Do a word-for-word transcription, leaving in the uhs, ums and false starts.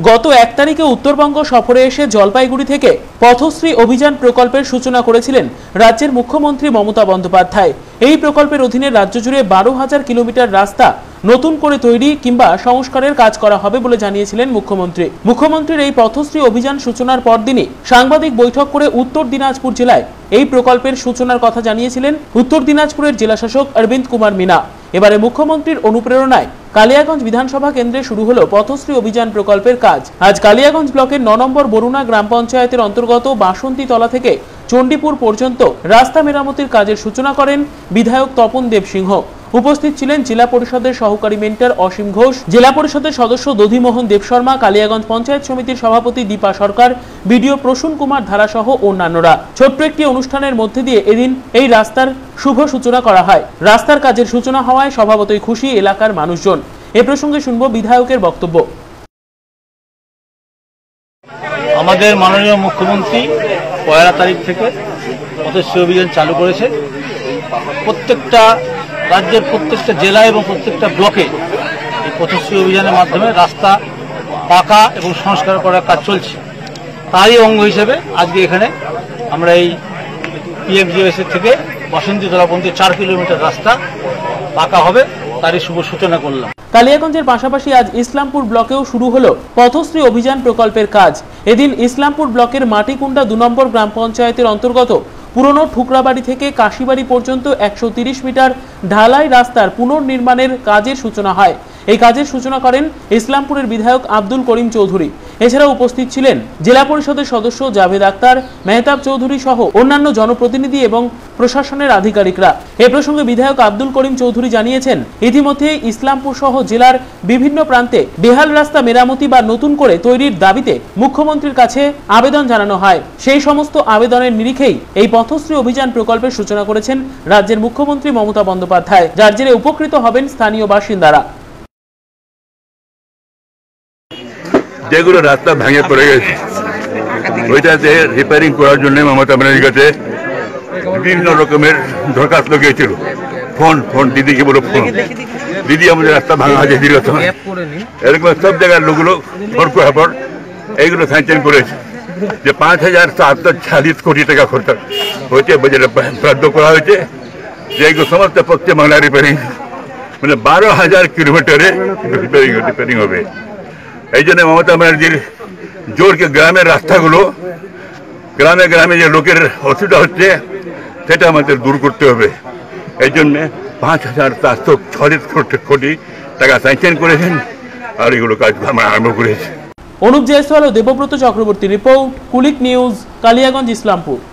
গত এক তারিখে উত্তরবঙ্গ সফরে এসে জলপাইগুড়ি থেকে পথশ্রী অভিযান প্রকল্পের সূচনা করেছিলেন রাজ্যের মুখ্যমন্ত্রী মমতা বন্দ্যোপাধ্যায়। এই প্রকল্পের অধীনে রাজ্য জুড়ে বারো হাজার কিলোমিটার রাস্তা নতুন করে তৈরি কিংবা সংস্কারের কাজ করা হবে বলে জানিয়েছিলেন মুখ্যমন্ত্রী। মুখ্যমন্ত্রীর এই পথশ্রী অভিযান সূচনার পরদিনই সাংবাদিক বৈঠক করে উত্তর দিনাজপুর জেলায় এই প্রকল্পের সূচনার কথা জানিয়েছিলেন উত্তর দিনাজপুরের জেলাশাসক অরবিন্দ কুমার মিনা। এবারে মুখ্যমন্ত্রীর অনুপ্রেরণায় কালিয়াগঞ্জ বিধানসভা কেন্দ্রে শুরু হলো পথশ্রী অভিযান প্রকল্পের কাজ। আজ কালিয়াগঞ্জ ব্লকের ন নম্বর বরুণা গ্রাম পঞ্চায়েতের অন্তর্গত বাসন্তী তলা থেকে চণ্ডীপুর পর্যন্ত রাস্তা মেরামতির কাজের সূচনা করেন বিধায়ক তপন দেব সিংহ। উপস্থিত ছিলেন জেলা পরিষদের সহকারী মেন্টর অসীম ঘোষ, জেলা পরিষদের সদস্য দধিমোহন দেব শর্মা, কালিয়াগঞ্জ পঞ্চায়েত সমিতির সভাপতি দীপা সরকার, বিডিও প্রসূন কুমার ধারা সহ অন্যান্যরা। ছোট্ট একটি অনুষ্ঠানের মধ্যে দিয়ে এদিন এই রাস্তার শুভ সূচনা করা হয়। রাস্তার কাজের সূচনা হওয়ায় স্বভাবতই খুশি এলাকার মানুষজন। এ প্রসঙ্গে শুনবো বিধায়কের বক্তব্য। আমাদের মাননীয় মুখ্যমন্ত্রী পয়লা তারিখ থেকে পথশ্রী অভিযান চালু করেছে। প্রত্যেকটা রাজ্যের প্রত্যেকটা জেলা এবং প্রত্যেকটা ব্লকে এই পথশ্রী অভিযানের মাধ্যমে রাস্তা পাকা এবং সংস্কার করার কাজ চলছে। তারই অঙ্গ হিসেবে আজকে এখানে আমরা এই পিএমজিএস এর থেকে বাসন্তী তলা পর্যন্ত চার কিলোমিটার রাস্তা পাকা হবে, তারই শুভ সূচনা করলাম। কালিয়াগঞ্জের পাশাপাশি আজ ইসলামপুর ব্লকেও শুরু হলো পথশ্রী অভিযান প্রকল্পের কাজ। এদিন ইসলামপুর ব্লকের মাটিকুন্ডা দু নম্বর গ্রাম পঞ্চায়েতের অন্তর্গত পুরনো ঠুকরাবাড়ি থেকে কাশিবাড়ি পর্যন্ত একশো তিরিশ মিটার ঢালাই রাস্তার পুনর্নির্মাণের কাজের সূচনা হয়। এই কাজের সূচনা করেন ইসলামপুরের বিধায়ক আব্দুল করিম চৌধুরী। এছাড়াও উপস্থিত ছিলেন জেলা পরিষদের সদস্য জাভেদ আক্তার, মেহতাব চৌধুরী সহ অন্যান্য জনপ্রতিনিধি এবং প্রশাসনের আধিকারিকরা। এ প্রসঙ্গে বিধায়ক আব্দুল করিম চৌধুরী জানিয়েছেন, ইতিমধ্যে ইসলামপুর সহ জেলার বিভিন্ন প্রান্তে বেহাল রাস্তা মেরামতি বা নতুন করে তৈরির দাবিতে মুখ্যমন্ত্রীর কাছে আবেদন জানানো হয়। সেই সমস্ত আবেদনের নিরিখেই এই পথশ্রী অভিযান প্রকল্পের সূচনা করেছেন রাজ্যের মুখ্যমন্ত্রী মমতা বন্দ্যোপাধ্যায়, যার জেরে উপকৃত হবেন স্থানীয় বাসিন্দারা। যেগুলো রাস্তা ভেঙে পড়ে গেছে ওইটাতে রিপেয়ারিং করার জন্য মমতা ব্যানার্জির কাছে বিভিন্ন রকমের দরখাস্ত গিয়েছিল। ফোন ফোন দিদিকে বলো, ফোন দিদি আমাদের রাস্তা ভাঙা আছে দীর্ঘ সময়, এরকম সব জায়গার লোকগুলো ফোন করার পর এইগুলো স্যাংশন করেছে যে পাঁচ হাজার সাতশো চাল্লিশ কোটি টাকা খরচ হয়েছে, বাজেটে বরাদ্দ করা হয়েছে যে এইগুলো সমস্ত পশ্চিম বাংলা রিপেয়ারিং মানে বারো হাজার কিলোমিটারে রিপেয়ারিং রিপেয়ারিং হবে। এই জন্য মমতা ব্যানার্জির জোরকে গ্রামের রাস্তাগুলো গ্রামে গ্রামে যে লোকের অসুবিধা হচ্ছে সেটা আমাদের দূর করতে হবে। এই জন্যে পাঁচ হাজার চারশো ছত্রিশ কোটি টাকা স্যাংশন করেছেন আর এগুলো কাজ আমরা আরম্ভ করেছি। অনুপ জয়সওয়াল ও দেবব্রত চক্রবর্তী রিপোর্ট, কুলিক নিউজ, কালিয়াগঞ্জ, ইসলামপুর।